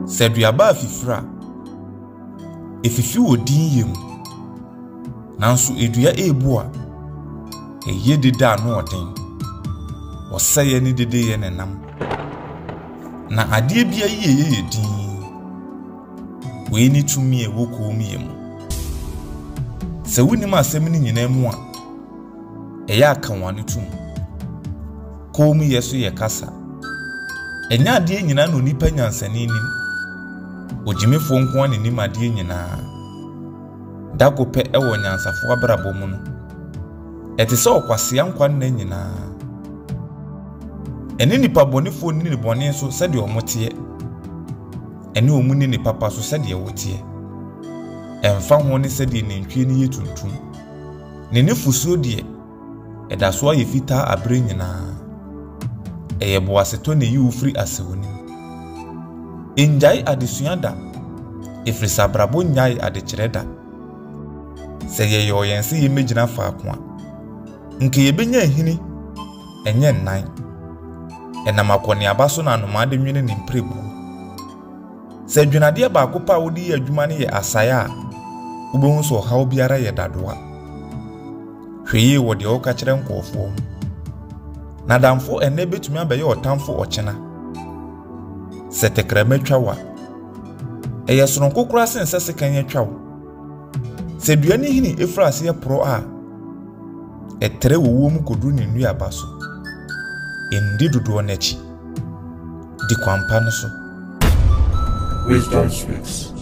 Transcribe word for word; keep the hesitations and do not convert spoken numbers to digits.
Said we are bafifra. If you would deem him, Nansu Edria Ebua, a ye did da no thing, or say any day and nam. Na adie bia ye ye din. We need to me a woku me. Se wuni ma semini nyina mu a, eya kan wani tum. Ko mu yeso ye kasa. Enya adie nyina no nipa nyansani nim. Ojimefo nko ani nim adie nyina. Dagope ewo nyansafo abrabo mu no. Ete se okwase ankwa na nyina. Ene nipa bonefo ni ne bone so se de omote. Ene omu ni ne papa so se de wote. Emfa ho ne se de nantwie ni yetuntum. Ne ne fusuo de eda so aye fita abre nyina. Eye boaseto ne yi ufri asewoni. Enjai adesuada efrisa abrabo nyai adekireda. Se ye yo yense ye megina fa ako a. Nke ye benya hini enye nnan. Enam akoni abaso na anoma de nwene ne mprebu. Se dwunade ba akopa wodi adwuma ne ye asaya a ubehun so hawo biara ye dadoa. Hweye wo de oka kire nkofo. Na damfo enne betumi abaye otamfo ochena. Se tekremetwa wa. Eye soronko kura sense sekan ye twa wo. Se duani hini efrase ye pro a etere wo mu kodu ne nua abaso. Endi dodo n'echi. Di kwampa no so. Wisdom Speaks.